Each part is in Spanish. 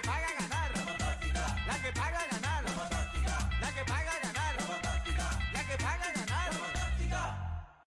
paga ganar. La fantástica. La que paga ganar. La fantástica. La que paga ganar. La fantástica. La que paga ganar. La fantástica.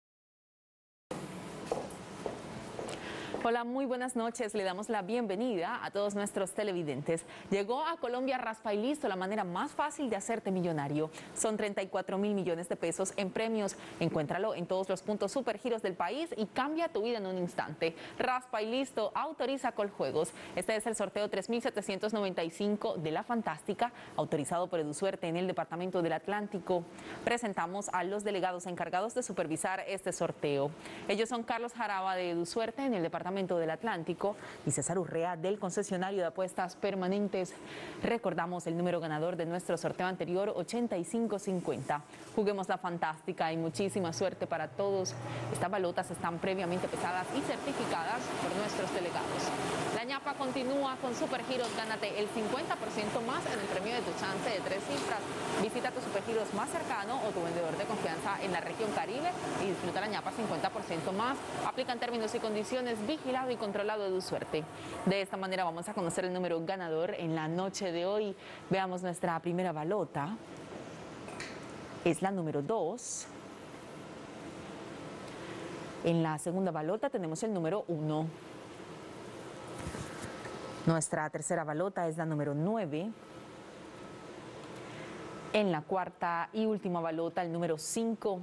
Hola, muy buenas noches. Le damos la bienvenida a todos nuestros televidentes. Llegó a Colombia Raspa y Listo, la manera más fácil de hacerte millonario. Son 34.000 millones de pesos en premios. Encuéntralo en todos los puntos Supergiros del país y cambia tu vida en un instante. Raspa y Listo autoriza Coljuegos. Este es el sorteo 3795 de La Fantástica, autorizado por EduSuerte en el Departamento del Atlántico. Presentamos a los delegados encargados de supervisar este sorteo. Ellos son Carlos Jaraba de EduSuerte en el Departamento del Atlántico y César Urrea del concesionario de apuestas permanentes. Recordamos el número ganador de nuestro sorteo anterior, 8550. Juguemos La Fantástica y muchísima suerte para todos. Estas balotas están previamente pesadas y certificadas por nuestros delegados. La ñapa continúa con Supergiros. Gánate el 50% más en el premio de tu chance de 3 cifras. Visita tu Supergiros más cercano o tu vendedor de confianza en la región Caribe y disfruta la ñapa 50% más. Aplican términos y condiciones. Vigilado y controlado EduSuerte. De esta manera vamos a conocer el número ganador en la noche de hoy. Veamos nuestra primera balota. Es la número 2. En la segunda balota tenemos el número 1. Nuestra tercera balota es la número 9. En la cuarta y última balota, el número 5.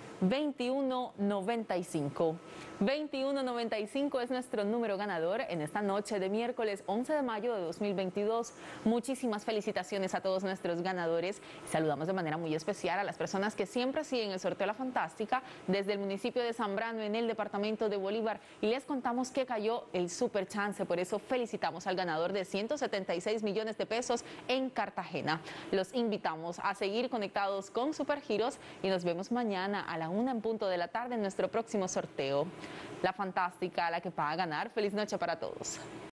2195. 2195 es nuestro número ganador en esta noche de miércoles 11 de mayo de 2022. Muchísimas felicitaciones a todos nuestros ganadores. Saludamos de manera muy especial a las personas que siempre siguen el sorteo La Fantástica desde el municipio de Zambrano en el departamento de Bolívar, y les contamos que cayó el super chance. Por eso felicitamos al ganador de 176 millones de pesos en Cartagena. Los invitamos a seguir conectados con Supergiros y nos vemos mañana a la 1 en punto de la tarde en nuestro próximo sorteo. La Fantástica, la que paga ganar. Feliz noche para todos.